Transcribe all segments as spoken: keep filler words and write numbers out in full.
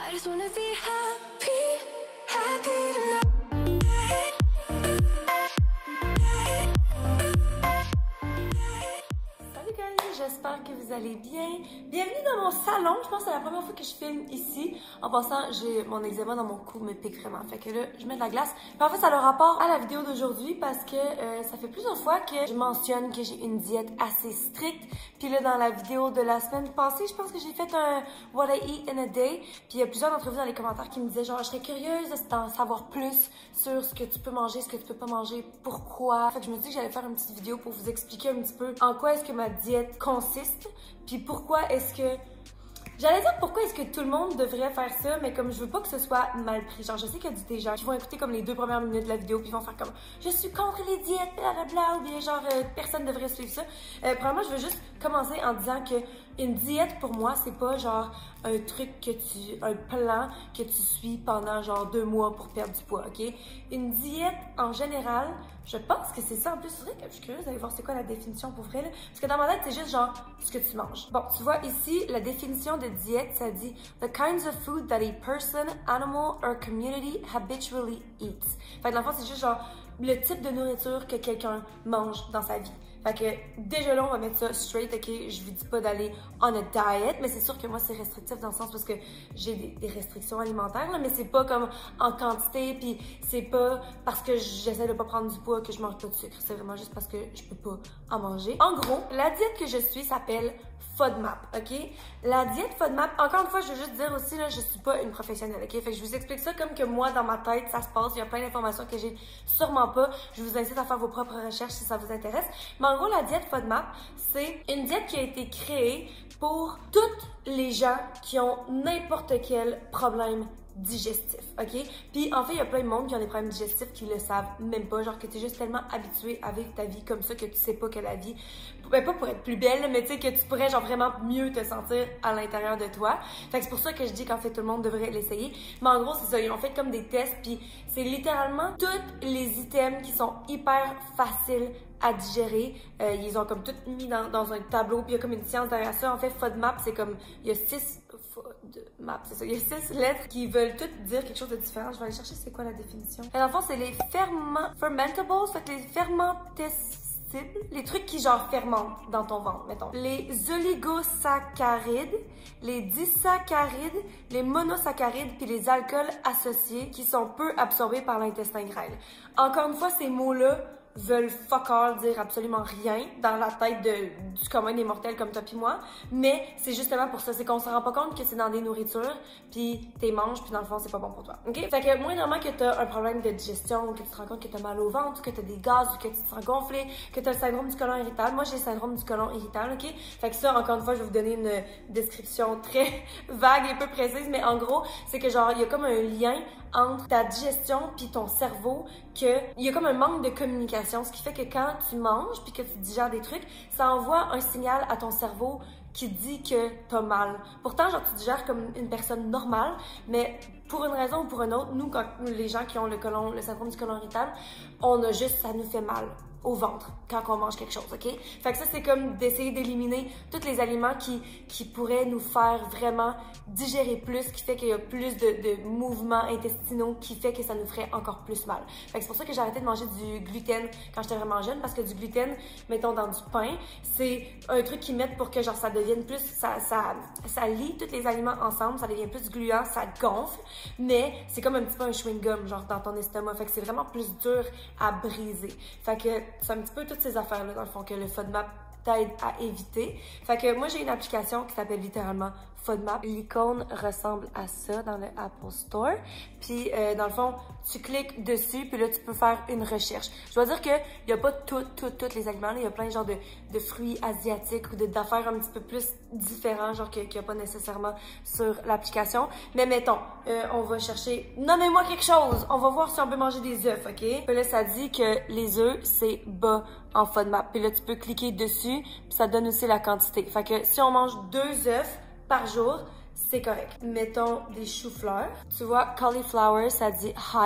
I just wanna be happy, happy tonight. Salut guys, j'espère que vous allez bien. Bienvenue dans mon salon. Je pense que c'est la première fois que je filme ici. En passant, j'ai mon eczéma dans mon cou me pique vraiment. Fait que là, je mets de la glace. Mais en fait, ça a le rapport à la vidéo d'aujourd'hui parce que euh, ça fait plusieurs fois que je mentionne que j'ai une diète assez stricte. Puis là, dans la vidéo de la semaine passée, je pense que j'ai fait un What I Eat in a Day. Puis il y a plusieurs d'entre vous dans les commentaires qui me disaient genre, je serais curieuse d'en savoir plus sur ce que tu peux manger, ce que tu peux pas manger, pourquoi. Fait que je me dis que j'allais faire une petite vidéo pour vous expliquer un petit peu en quoi est-ce que ma diète consiste. Puis pourquoi est-ce que... J'allais dire pourquoi est-ce que tout le monde devrait faire ça, mais comme je veux pas que ce soit mal pris. Genre, je sais qu'il y a des gens qui vont écouter comme les deux premières minutes de la vidéo puis ils vont faire comme « Je suis contre les diètes, blablabla » ou bien genre euh, « Personne devrait suivre ça ». Euh, premièrement, je veux juste commencer en disant que une diète, pour moi, c'est pas genre un truc que tu... un plan que tu suis pendant genre deux mois pour perdre du poids, OK? Une diète, en général, je pense que c'est ça. En plus, c'est vrai que je suis curieuse d'aller voir c'est quoi la définition pour vrai, là. Parce que dans ma tête, c'est juste genre ce que tu manges. Bon, tu vois, ici, la définition de diète, ça dit « The kinds of food that a person, animal or community habitually eats ». Fait que dans le fond, c'est juste genre le type de nourriture que quelqu'un mange dans sa vie. Fait que déjà là, on va mettre ça straight, ok? Je vous dis pas d'aller on a diet, mais c'est sûr que moi, c'est restrictif dans le sens parce que j'ai des, des restrictions alimentaires, là, mais c'est pas comme en quantité, puis c'est pas parce que j'essaie de pas prendre du poids que je mange pas de sucre. C'est vraiment juste parce que je peux pas en manger. En gros, la diète que je suis s'appelle FODMAP, ok? La diète FODMAP, encore une fois, je veux juste dire aussi, là, je suis pas une professionnelle, ok? Fait que je vous explique ça comme que moi, dans ma tête, ça se passe. Il y a plein d'informations que j'ai sûrement pas. Je vous incite à faire vos propres recherches si ça vous intéresse. Mais en gros, la diète FODMAP, c'est une diète qui a été créée pour toutes les gens qui ont n'importe quel problème digestif, ok? Puis en fait, il y a plein de monde qui ont des problèmes digestifs qui le savent même pas, genre que t'es juste tellement habitué à vivre ta vie comme ça que tu sais pas que la vie, ben pas pour être plus belle, mais tu sais que tu pourrais genre vraiment mieux te sentir à l'intérieur de toi. Fait que c'est pour ça que je dis qu'en fait tout le monde devrait l'essayer. Mais en gros, c'est ça, ils ont fait comme des tests, puis c'est littéralement tous les items qui sont hyper faciles à digérer. Euh, ils ont comme tout mis dans, dans un tableau, puis il y a comme une science derrière ça. En fait, FODMAP, c'est comme, il y a six FODMAP, c'est ça, il y a six lettres qui veulent toutes dire quelque chose de différent. Je vais aller chercher c'est quoi la définition. Et dans le fond, c'est les ferment, fermentables, fait les fermentescibles, les trucs qui genre fermentent dans ton ventre, mettons. Les oligosaccharides, les disaccharides, les monosaccharides, puis les alcools associés qui sont peu absorbés par l'intestin grêle. Encore une fois, ces mots-là veulent fuck all dire absolument rien dans la tête de, du commun des mortels comme toi puis moi, mais c'est justement pour ça, c'est qu'on se rend pas compte que c'est dans des nourritures, puis t'es manges, puis dans le fond, c'est pas bon pour toi, ok? Fait que moindrement que t'as un problème de digestion, ou que tu te rends compte que t'as mal au ventre, ou que t'as des gaz, ou que tu te sens gonflé, que t'as le syndrome du côlon irritable, moi j'ai le syndrome du côlon irritable, ok? Fait que ça, encore une fois, je vais vous donner une description très vague et peu précise, mais en gros, c'est que genre, il y a comme un lien entre ta digestion puis ton cerveau, que il y a comme un manque de communication, ce qui fait que quand tu manges puis que tu digères des trucs, ça envoie un signal à ton cerveau qui dit que t'as mal. Pourtant, genre, tu digères comme une personne normale, mais pour une raison ou pour une autre, nous, quand les gens qui ont le côlon, le syndrome du côlon irritable, on a juste, ça nous fait mal au ventre quand on mange quelque chose, ok? Fait que ça, c'est comme d'essayer d'éliminer tous les aliments qui, qui pourraient nous faire vraiment digérer plus, qui fait qu'il y a plus de, de mouvements intestinaux, qui fait que ça nous ferait encore plus mal. Fait que c'est pour ça que j'ai arrêté de manger du gluten quand j'étais vraiment jeune, parce que du gluten, mettons dans du pain, c'est un truc qu'ils mettent pour que genre ça devienne plus, ça, ça, ça lie tous les aliments ensemble, ça devient plus gluant, ça gonfle, mais c'est comme un petit peu un chewing-gum, genre dans ton estomac. Fait que c'est vraiment plus dur à briser. Fait que c'est un petit peu toutes ces affaires-là, dans le fond, que le FODMAP t'aide à éviter. Fait que moi, j'ai une application qui s'appelle littéralement FODMAP. L'icône ressemble à ça dans le Apple Store. Puis, euh, dans le fond, tu cliques dessus, puis là, tu peux faire une recherche. Je dois dire qu'il n'y a pas tout, tout, tous les aliments. Là. Il y a plein genre de, de fruits asiatiques ou d'affaires un petit peu plus différents, genre qu'il n'y a pas nécessairement sur l'application. Mais mettons, euh, on va chercher... Nommez-moi quelque chose! On va voir si on peut manger des œufs, OK? Puis là, ça dit que les œufs, c'est bas en FODMAP. Puis là, tu peux cliquer dessus, puis ça donne aussi la quantité. Fait que si on mange deux œufs par jour, c'est correct. Mettons des choux-fleurs. Tu vois, cauliflower, ça dit high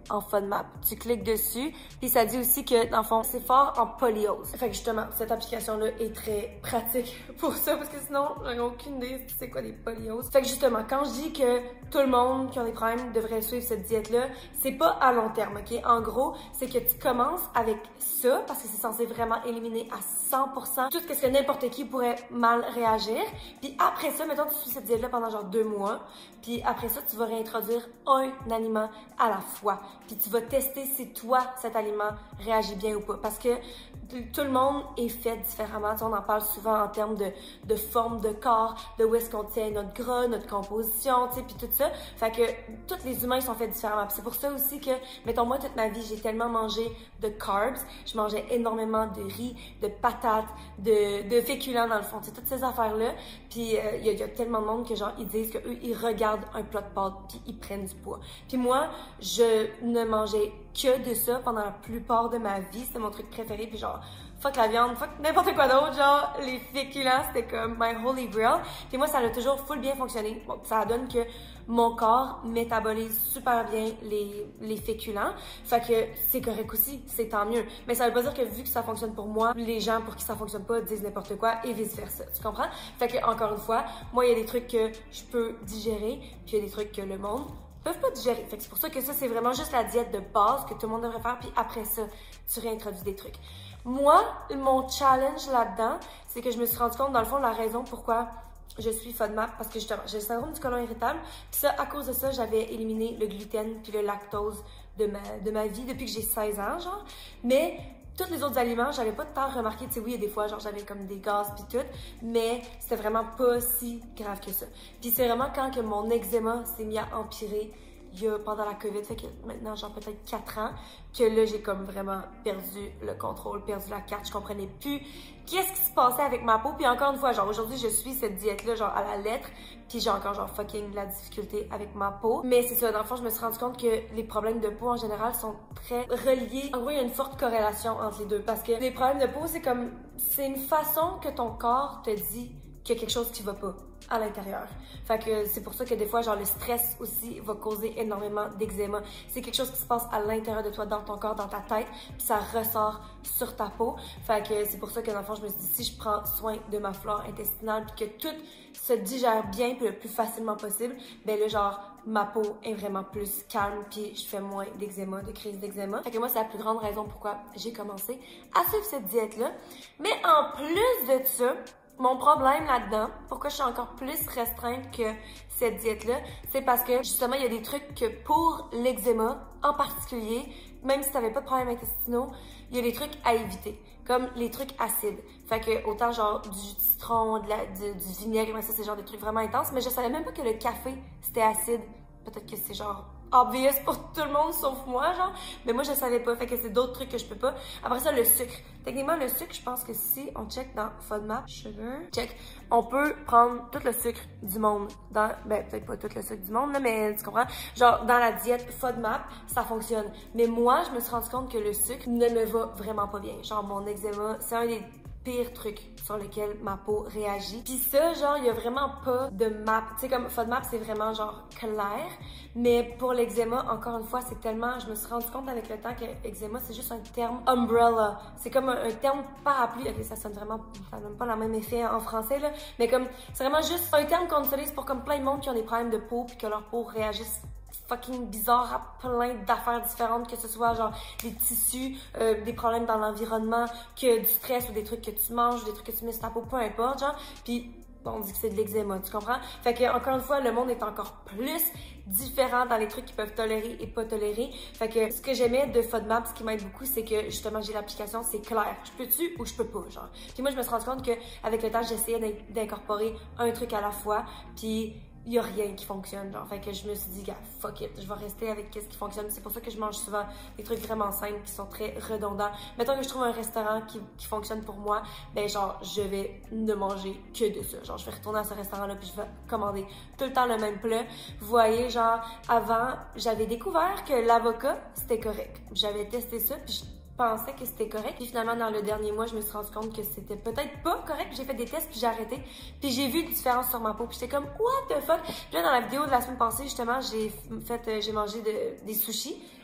en FODMAP. Tu cliques dessus, puis ça dit aussi que, dans le fond, c'est fort en polyose. Fait que justement, cette application-là est très pratique pour ça, parce que sinon, j'aurais aucune idée de c'est quoi des polyoses. Fait que justement, quand je dis que tout le monde qui a des problèmes devrait suivre cette diète-là, c'est pas à long terme, ok? En gros, c'est que tu commences avec ça, parce que c'est censé vraiment éliminer à cent pour cent tout ce que n'importe qui pourrait mal réagir. Puis après ça, mettons, tu suis cette diète-là pendant genre deux mois, puis après ça, tu vas réintroduire un aliment à la fois. Puis tu vas tester si toi, cet aliment réagit bien ou pas. Parce que tout le monde est fait différemment. Tu sais, on en parle souvent en termes de, de forme de corps, de où est-ce qu'on tient notre gras, notre composition, tu sais, puis tout ça. Fait que tous les humains sont faits différemment. Puis c'est pour ça aussi que, mettons, moi, toute ma vie, j'ai tellement mangé de carbs. Je mangeais énormément de riz, de patates, de, de féculents dans le fond. Tu sais, toutes ces affaires-là. Puis il euh, y, y a tellement de monde que, genre, ils disent qu'eux, ils regardent un plat de pâtes puis ils prennent du poids. Puis moi, je ne mangeais que de ça pendant la plupart de ma vie. C'était mon truc préféré. Puis genre, fuck la viande, fuck n'importe quoi d'autre. Genre, les féculents, c'était comme my holy grail. Puis moi, ça a toujours full bien fonctionné. Bon, ça donne que mon corps métabolise super bien les, les féculents. Fait que c'est correct aussi, c'est tant mieux. Mais ça veut pas dire que vu que ça fonctionne pour moi, les gens pour qui ça fonctionne pas disent n'importe quoi et vice versa. Tu comprends? Fait que, encore une fois, moi, il y a des trucs que je peux digérer, puis il y a des trucs que le monde peuvent pas digérer. Fait que c'est pour ça que ça, c'est vraiment juste la diète de base que tout le monde devrait faire, puis après ça, tu réintroduis des trucs. Moi, mon challenge là-dedans, c'est que je me suis rendu compte, dans le fond, la raison pourquoi je suis FODMAP, parce que justement, j'ai le syndrome du côlon irritable, puis ça, à cause de ça, j'avais éliminé le gluten puis le lactose de ma, de ma vie depuis que j'ai seize ans, genre. Mais tous les autres aliments, j'avais pas tant remarqué, tu sais, oui, il y a des fois, genre, j'avais comme des gaz pis tout, mais c'était vraiment pas si grave que ça. Puis c'est vraiment quand que mon eczéma s'est mis à empirer, il y a, pendant la COVID, fait que maintenant, genre, peut-être quatre ans, que là, j'ai comme vraiment perdu le contrôle, perdu la carte, je comprenais plus qu'est-ce qui se passait avec ma peau. Puis encore une fois, genre, aujourd'hui, je suis cette diète-là, genre, à la lettre, puis j'ai encore, genre, fucking la difficulté avec ma peau. Mais c'est ça, dans le fond, je me suis rendu compte que les problèmes de peau, en général, sont très reliés. En gros, il y a une forte corrélation entre les deux, parce que les problèmes de peau, c'est comme, c'est une façon que ton corps te dit qu'il y a quelque chose qui va pas à l'intérieur. Fait que c'est pour ça que des fois, genre, le stress aussi va causer énormément d'eczéma. C'est quelque chose qui se passe à l'intérieur de toi, dans ton corps, dans ta tête, puis ça ressort sur ta peau. Fait que c'est pour ça que dans le fond, je me suis dit, si je prends soin de ma flore intestinale, puis que tout se digère bien, puis le plus facilement possible, ben là, genre, ma peau est vraiment plus calme, puis je fais moins d'eczéma, de crise d'eczéma. Fait que moi, c'est la plus grande raison pourquoi j'ai commencé à suivre cette diète-là. Mais en plus de ça, mon problème là-dedans, pourquoi je suis encore plus restreinte que cette diète-là, c'est parce que justement, il y a des trucs que pour l'eczéma en particulier, même si tu n'avais pas de problèmes intestinaux, il y a des trucs à éviter, comme les trucs acides. Fait que autant genre du citron, de la, du, du vinaigre, mais ça c'est genre des trucs vraiment intenses, mais je savais même pas que le café c'était acide. Peut-être que c'est genre obvious pour tout le monde sauf moi, genre. Mais moi, je savais pas. Fait que c'est d'autres trucs que je peux pas. Après ça, le sucre. Techniquement, le sucre, je pense que si on check dans FODMAP, sugar, check, on peut prendre tout le sucre du monde dans, ben, peut-être pas tout le sucre du monde, là, mais tu comprends? Genre, dans la diète FODMAP, ça fonctionne. Mais moi, je me suis rendu compte que le sucre ne me va vraiment pas bien. Genre, mon eczéma, c'est un des pire truc sur lequel ma peau réagit. Puis ça, genre, il y a vraiment pas de map. Tu sais, comme FODMAP, c'est vraiment genre clair. Mais pour l'eczéma, encore une fois, c'est tellement... Je me suis rendu compte avec le temps que eczéma, c'est juste un terme umbrella. C'est comme un, un terme parapluie. Ok, ça sonne vraiment... Ça donne pas le même effet en français, là. Mais comme, c'est vraiment juste un terme qu'on utilise pour comme plein de monde qui ont des problèmes de peau puis que leur peau réagisse fucking bizarre à plein d'affaires différentes, que ce soit genre des tissus, euh, des problèmes dans l'environnement, que du stress ou des trucs que tu manges, ou des trucs que tu mets sur ta peau, peu importe, genre. Puis on dit que c'est de l'eczéma, tu comprends? Fait que encore une fois, le monde est encore plus différent dans les trucs qu'ils peuvent tolérer et pas tolérer. Fait que ce que j'aimais de FODMAP, ce qui m'aide beaucoup, c'est que justement j'ai l'application, c'est clair. Je peux-tu ou je peux pas, genre. Puis moi, je me suis rendu compte qu'avec le temps, j'essayais d'incorporer un truc à la fois, puis il y a rien qui fonctionne, genre. Fait que je me suis dit, gars, fuck it, je vais rester avec ce qui fonctionne. C'est pour ça que je mange souvent des trucs vraiment simples qui sont très redondants. Mettons que je trouve un restaurant qui, qui fonctionne pour moi, ben genre, je vais ne manger que de ça. Genre, je vais retourner à ce restaurant-là puis je vais commander tout le temps le même plat. Vous voyez, genre, avant, j'avais découvert que l'avocat, c'était correct. J'avais testé ça puis je pensais que c'était correct. Puis finalement, dans le dernier mois, je me suis rendu compte que c'était peut-être pas correct. J'ai fait des tests, puis j'ai arrêté. Puis j'ai vu une différence sur ma peau. Puis j'étais comme, what the fuck? Puis là, dans la vidéo de la semaine passée, justement, j'ai fait, euh, j'ai mangé de, des sushis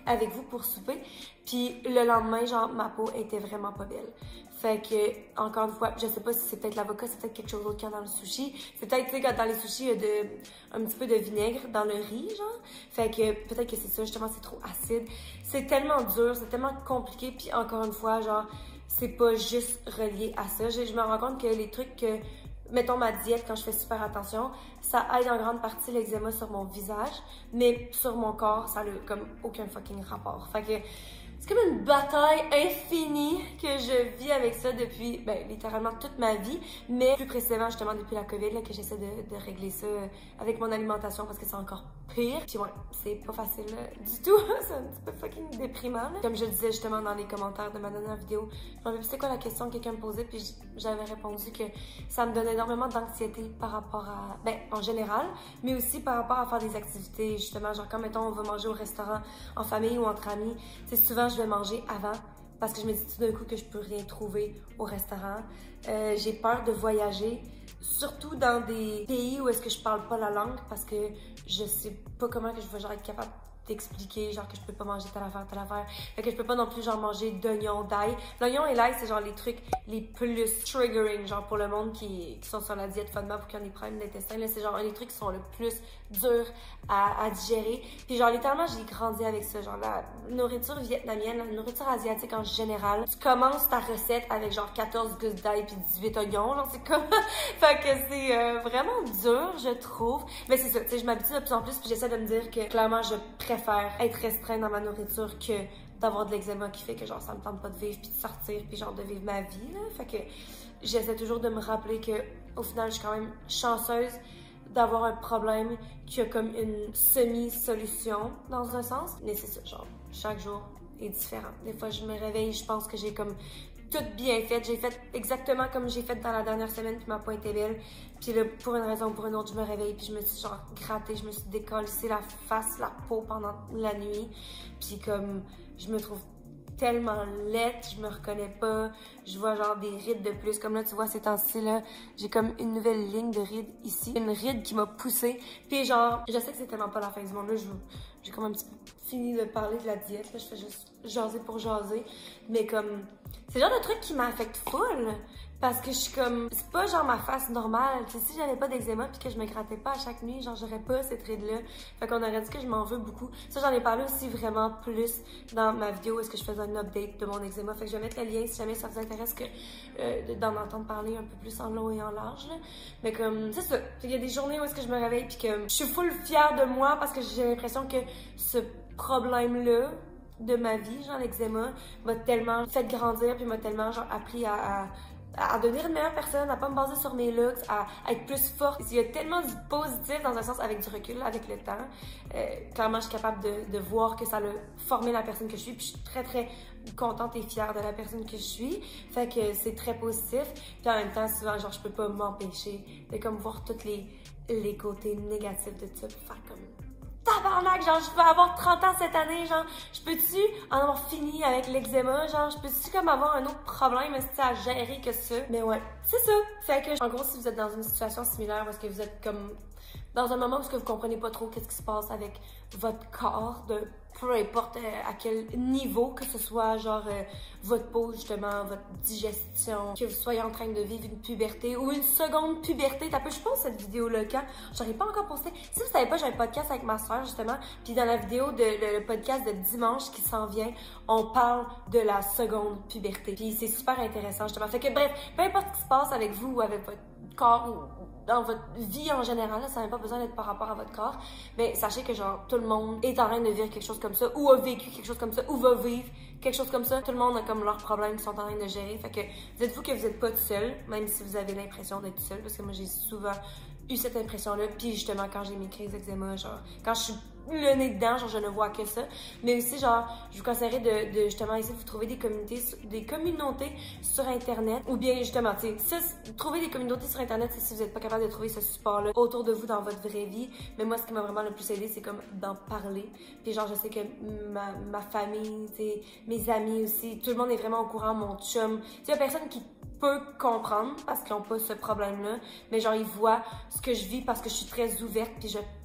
avec vous pour souper. Puis le lendemain, genre, ma peau était vraiment pas belle. Fait que, encore une fois, je sais pas si c'est peut-être l'avocat, c'est peut-être quelque chose d'autre qu'il y a dans le sushi. C'est peut-être, tu sais, quand dans les sushis, il y a de, un petit peu de vinaigre dans le riz, genre. Fait que peut-être que c'est ça, justement, c'est trop acide. C'est tellement dur, c'est tellement compliqué. Puis encore une fois, genre, c'est pas juste relié à ça. Je, je me rends compte que les trucs que, mettons ma diète, quand je fais super attention, ça aide en grande partie l'eczéma sur mon visage, mais sur mon corps, ça n'a comme aucun fucking rapport. Fait que c'est comme une bataille infinie que je vis avec ça depuis, ben, littéralement toute ma vie, mais plus précisément, justement, depuis la COVID, là, que j'essaie de, de régler ça avec mon alimentation parce que c'est encore pire. Puis ouais, c'est pas facile là, du tout, c'est un petit peu fucking déprimant. Là. Comme je le disais justement dans les commentaires de ma dernière vidéo, je me rappelle plus c'était quoi la question que quelqu'un me posait, puis j'avais répondu que ça me donnait énormément d'anxiété par rapport à, ben, en général, mais aussi par rapport à faire des activités, justement, genre quand, mettons, on va manger au restaurant en famille ou entre amis, c'est souvent je vais manger avant parce que je me dis tout d'un coup que je peux rien trouver au restaurant. Euh, j'ai peur de voyager, surtout dans des pays où est-ce que je parle pas la langue parce que je sais pas comment que je vais genre être capable d'expliquer genre que je peux pas manger telle affaire, telle affaire. Fait que je peux pas non plus genre manger d'oignons, d'ail. L'oignon et l'ail, c'est genre les trucs les plus triggering, genre pour le monde qui, qui sont sur la diète FODMAP ou qui ont des problèmes d'intestin. Là, c'est genre les trucs qui sont le plus durs à, à digérer. Puis genre littéralement, j'ai grandi avec ça. Genre la nourriture vietnamienne, la nourriture asiatique en général. Tu commences ta recette avec genre quatorze gousses d'ail puis dix-huit oignons. Genre c'est comme... fait que c'est euh, vraiment dur, je trouve. Mais c'est ça, tu sais, je m'habitue de plus en plus puis j'essaie de me dire que clairement, je préfère être restreint dans ma nourriture que d'avoir de l'eczéma qui fait que genre ça me tente pas de vivre puis de sortir puis genre de vivre ma vie là. Fait que j'essaie toujours de me rappeler que au final je suis quand même chanceuse d'avoir un problème qui a comme une semi-solution dans un sens. Mais c'est ça, genre chaque jour est différent. Des fois je me réveille, je pense que j'ai comme tout bien fait. J'ai fait exactement comme j'ai fait dans la dernière semaine, puis ma peau était belle. Puis là, pour une raison ou pour une autre, je me réveille, puis je me suis genre grattée, je me suis décollissé la face, la peau pendant la nuit. Puis comme, je me trouve tellement laide, je me reconnais pas, je vois genre des rides de plus, comme là tu vois ces temps-ci là, j'ai comme une nouvelle ligne de rides ici, une ride qui m'a poussée, puis genre, je sais que c'est tellement pas la fin du monde là, j'ai comme un petit peu fini de parler de la diète, là, je fais juste jaser pour jaser, mais comme, c'est le genre de truc qui m'affecte full, parce que je suis comme, c'est pas genre ma face normale, tu sais, si j'avais pas d'eczéma puis que je me grattais pas à chaque nuit, genre j'aurais pas cette ride-là, fait qu'on aurait dit que je m'en veux beaucoup. Ça, j'en ai parlé aussi vraiment plus dans ma vidéo où est-ce que je faisais un update de mon eczéma, fait que je vais mettre le lien si jamais ça vous intéresse que euh, d'en entendre parler un peu plus en long et en large, là. Mais comme, c'est ça, il y a des journées où est-ce que je me réveille puis que je suis full fière de moi parce que j'ai l'impression que ce problème-là de ma vie, genre l'eczéma, m'a tellement fait grandir puis m'a tellement genre appris à, à à devenir une meilleure personne, à pas me baser sur mes looks, à, à être plus forte. Il y a tellement du positif dans un sens avec du recul, avec le temps. Euh, clairement, je suis capable de, de voir que ça a formé la personne que je suis. Puis je suis très, très contente et fière de la personne que je suis. Fait que c'est très positif. Puis en même temps, souvent, genre, je peux pas m'empêcher de comme voir tous les, les côtés négatifs de ça. Faire comme... tabarnak, genre je peux avoir trente ans cette année, genre je peux-tu en avoir fini avec l'eczéma, genre je peux-tu comme avoir un autre problème à gérer que ça. Mais ouais, c'est ça. Fait que en gros, si vous êtes dans une situation similaire, parce que vous êtes comme dans un moment où vous comprenez pas trop qu'est-ce qui se passe avec votre corps, de peu importe euh, à quel niveau, que ce soit genre euh, votre peau justement, votre digestion, que vous soyez en train de vivre une puberté ou une seconde puberté. T'as peu, je pense cette vidéo-là quand j'aurais pas encore posté. Si vous savez pas, j'ai un podcast avec ma soeur justement, puis dans la vidéo de le, le podcast de dimanche qui s'en vient, on parle de la seconde puberté. Puis c'est super intéressant justement. Fait que bref, peu importe ce qui se passe avec vous ou avec votre corps ou dans votre vie en général, là, ça n'a pas besoin d'être par rapport à votre corps, mais sachez que genre tout le monde est en train de vivre quelque chose comme ça, ou a vécu quelque chose comme ça, ou va vivre quelque chose comme ça. Tout le monde a comme leurs problèmes qu'ils sont en train de gérer. Fait que dites-vous que vous n'êtes pas tout seul, même si vous avez l'impression d'être tout seul, parce que moi j'ai souvent eu cette impression-là. Puis justement, quand j'ai mes crises d'eczéma, genre quand je suis le nez dedans, genre je ne vois que ça. Mais aussi, genre, je vous conseillerais de, de justement essayer de vous trouver des communautés, des communautés sur Internet. Ou bien justement, tu sais, trouver des communautés sur Internet, c'est si vous n'êtes pas capable de trouver ce support-là autour de vous dans votre vraie vie. Mais moi, ce qui m'a vraiment le plus aidé, c'est comme d'en parler. Puis genre, je sais que ma, ma famille, tu sais, mes amis aussi, tout le monde est vraiment au courant, mon chum. Tu sais, il y a personne qui peut comprendre parce qu'ils n'ont pas ce problème-là. Mais genre, ils voient ce que je vis parce que je suis très ouverte puis je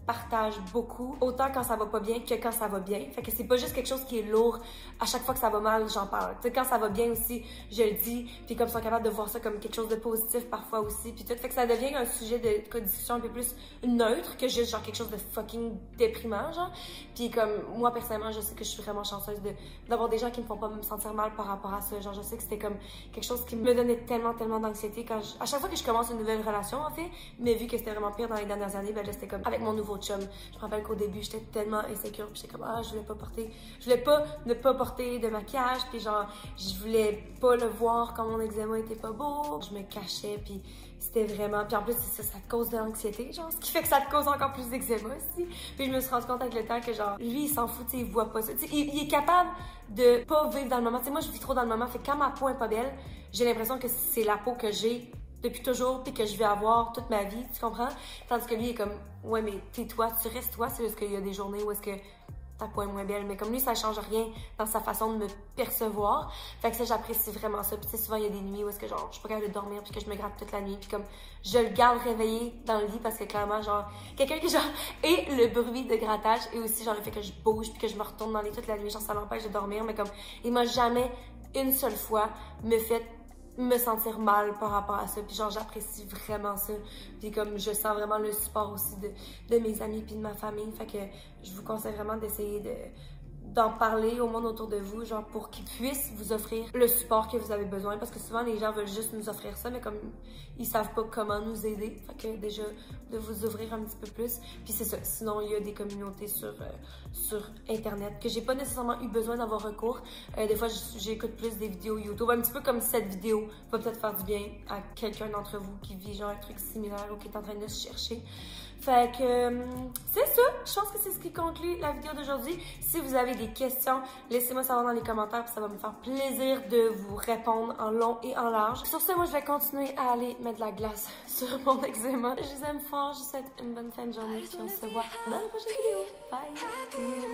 partage beaucoup, autant quand ça va pas bien que quand ça va bien. Fait que c'est pas juste quelque chose qui est lourd. À chaque fois que ça va mal, j'en parle. Tu sais, quand ça va bien aussi, je le dis. Puis comme ils sont capables de voir ça comme quelque chose de positif parfois aussi. Puis tout. Fait que ça devient un sujet de, de discussion un peu plus neutre que juste genre quelque chose de fucking déprimant, genre. Puis comme moi, personnellement, je sais que je suis vraiment chanceuse de, d'avoir des gens qui me font pas me sentir mal par rapport à ça. Genre, je sais que c'était comme quelque chose qui me donnait tellement, tellement d'anxiété quand je, à chaque fois que je commence une nouvelle relation, en fait. Mais vu que c'était vraiment pire dans les dernières années, ben là, c'était comme avec mon nouveau chum. Je me rappelle qu'au début, j'étais tellement insécure, puis j'étais comme, ah, je voulais pas porter, je voulais pas ne pas porter de maquillage, puis genre, je voulais pas le voir quand mon eczéma était pas beau. Je me cachais, puis c'était vraiment, puis en plus, c'est ça, ça te cause de l'anxiété, genre, ce qui fait que ça te cause encore plus d'eczéma aussi. Puis je me suis rendu compte avec le temps que genre, lui, il s'en fout, tu sais, il voit pas ça. Tu sais, il, il est capable de pas vivre dans le moment. Tu sais, moi, je vis trop dans le moment, fait que quand ma peau est pas belle, j'ai l'impression que c'est la peau que j'ai depuis toujours, puis que je vais avoir toute ma vie, tu comprends? Tandis que lui, il est comme, ouais, mais t'es toi, tu restes toi, c'est juste qu'il y a des journées où est-ce que ta peau est moins belle, mais comme lui, ça change rien dans sa façon de me percevoir. Fait que ça, j'apprécie vraiment ça. Puis tu sais, souvent, il y a des nuits où est-ce que genre, je suis pas capable de dormir, puis que je me gratte toute la nuit, puis comme, je le garde réveillé dans le lit parce que clairement, genre, quelqu'un qui genre, et le bruit de grattage, et aussi genre le fait que je bouge, puis que je me retourne dans les toute la nuit, genre, ça m'empêche de dormir, mais comme, il m'a jamais, une seule fois, me fait me sentir mal par rapport à ça, puis genre j'apprécie vraiment ça, puis comme je sens vraiment le support aussi de, de mes amis puis de ma famille, fait que je vous conseille vraiment d'essayer de d'en parler au monde autour de vous, genre pour qu'ils puissent vous offrir le support que vous avez besoin, parce que souvent les gens veulent juste nous offrir ça, mais comme ils savent pas comment nous aider, fait que déjà de vous ouvrir un petit peu plus, puis c'est ça. Sinon il y a des communautés sur euh, sur internet que j'ai pas nécessairement eu besoin d'avoir recours. Euh, des fois j'écoute plus des vidéos YouTube, un petit peu comme cette vidéo va peut-être faire du bien à quelqu'un d'entre vous qui vit genre un truc similaire ou qui est en train de se chercher. Fait que euh, c'est ça, je pense que c'est ce qui conclut la vidéo d'aujourd'hui. Si vous avez des questions, laissez-moi savoir dans les commentaires, puis ça va me faire plaisir de vous répondre en long et en large. Sur ce, moi je vais continuer à aller mettre de la glace sur mon eczéma. Je vous aime fort, je vous souhaite une bonne fin de journée, puis on se voit dans la prochaine vidéo. Bye!